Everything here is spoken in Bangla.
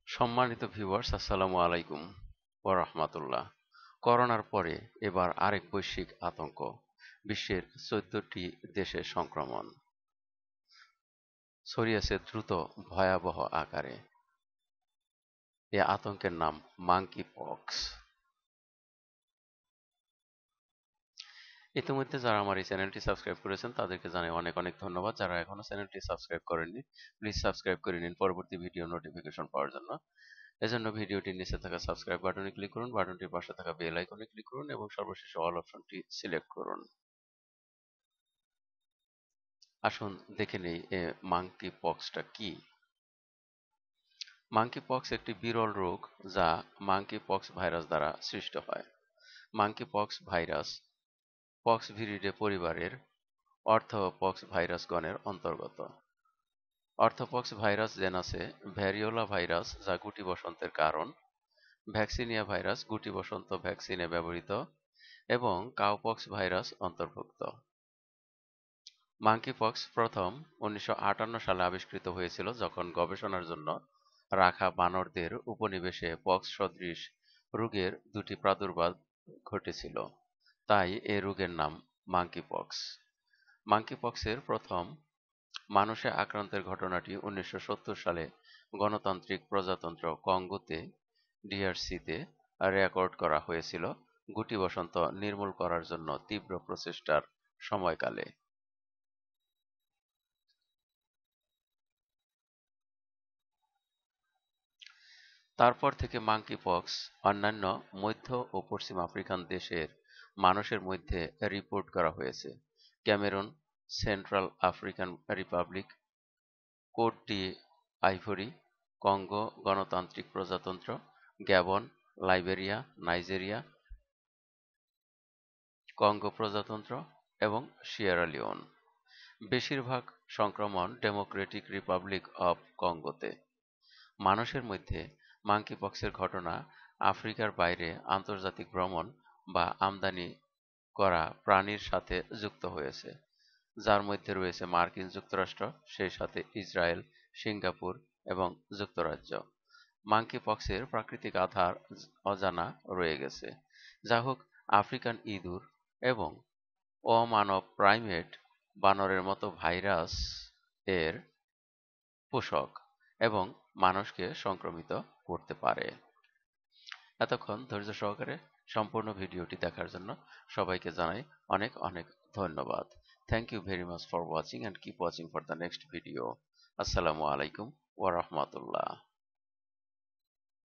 সম্মানিত ভিউয়ার্স, আসসালামু আলাইকুম ওয়া রাহমাতুল্লাহ। করোনার পরে এবার আরেক বৈশ্বিক আতঙ্ক, বিশ্বের ১৪টি দেশে সংক্রমণ ছড়িয়েছে দ্রুত ভয়াবহ আকারে। এ আতঙ্কের নাম মাঙ্কি পক্স। ইতিমধ্যে যারা আমার এই চ্যানেলটি সাবস্ক্রাইব করেছেন তাদেরকে জানাই অনেক অনেক ধন্যবাদ। যারা এখনো চ্যানেলটি সাবস্ক্রাইব করেননি, প্লিজ সাবস্ক্রাইব করে নিন পরবর্তী ভিডিও নোটিফিকেশন পাওয়ার জন্য। এজন্য ভিডিওটির নিচে থাকা সাবস্ক্রাইব বাটনে ক্লিক করুন, বাটনটির পাশে থাকা বেল আইকনে ক্লিক করুন এবং সর্বশেষে অল অপশনটি সিলেক্ট করুন। আসুন দেখে নেই মাঙ্কি পক্সটা কি। মাঙ্কি পক্স একটি বিরল রোগ যা মাঙ্কি পক্স ভাইরাস দ্বারা সৃষ্ট হয়। মাঙ্কি পক্স ভাইরাস পক্সভিরিডে পরিবারের অর্থোপক্স ভাইরাস গণের অন্তর্গত। অর্থোপক্স ভাইরাস জেনাসে ভ্যারিওলা ভাইরাস যা গুটি বসন্তের কারণ, ভ্যাকসিনিয়া ভাইরাস গুটি বসন্ত ভ্যাকসিনে ব্যবহৃত এবং কাউপক্স ভাইরাস অন্তর্ভুক্ত। মাঙ্কিপক্স প্রথম ১৯৫৮ সালে আবিষ্কৃত হয়েছিল যখন গবেষণার জন্য রাখা বানরদের উপনিবেশে পক্স সদৃশ রোগের দুটি প্রাদুর্ভাব ঘটেছিল, তাই এ রোগের নাম মাঙ্কিপক্স। মাঙ্কিপক্সের প্রথম মানুষে আক্রান্তের ঘটনাটি ১৯৭০ সালে গণতান্ত্রিক প্রজাতন্ত্র কঙ্গোতে ডিআরসিতে রেকর্ড করা হয়েছিল গুটি বসন্ত নির্মূল করার জন্য তীব্র প্রচেষ্টার সময়কালে। তারপর থেকে মাঙ্কিপক্স অন্যান্য মধ্য ও পশ্চিম আফ্রিকান দেশের মানুষের মধ্যে রিপোর্ট করা হয়েছে। Cameroon, Central African Republic, Cote d'Ivoire, Congo গণতান্ত্রিক প্রজাতন্ত্র, গ্যাবন, লাইবেরিয়া, নাইজেরিয়া, কঙ্গো প্রজাতন্ত্র এবং সিয়েরা লিওন। বেশিরভাগ সংক্রমণ ডেমোক্রেটিক রিপাবলিক অব কঙ্গোতে। মানুষের মধ্যে মাঙ্কিপক্সের ঘটনা আফ্রিকার বাইরে আন্তর্জাতিক ভ্রমণ বা আমদানি করা প্রাণীর সাথে যুক্ত হয়েছে, যার মধ্যে রয়েছে মার্কিন যুক্তরাষ্ট্র, সেই সাথে ইসরায়েল, সিঙ্গাপুর এবং যুক্তরাজ্য। মাঙ্কিপক্সের প্রাকৃতিক আধার অজানা রয়ে গেছে। যা হোক, আফ্রিকান ইঁদুর এবং অমানব প্রাইমেট বানরের মতো ভাইরাস এর পোষক এবং মানুষকে সংক্রমিত করতে পারে। এতক্ষণ ধৈর্য সহকারে সম্পূর্ণ ভিডিওটি দেখার জন্য সবাইকে জানাই অনেক অনেক ধন্যবাদ। Thank you very much for watching and keep watching for the next video. আসসালামু আলাইকুম ওয়া রাহমাতুল্লাহ।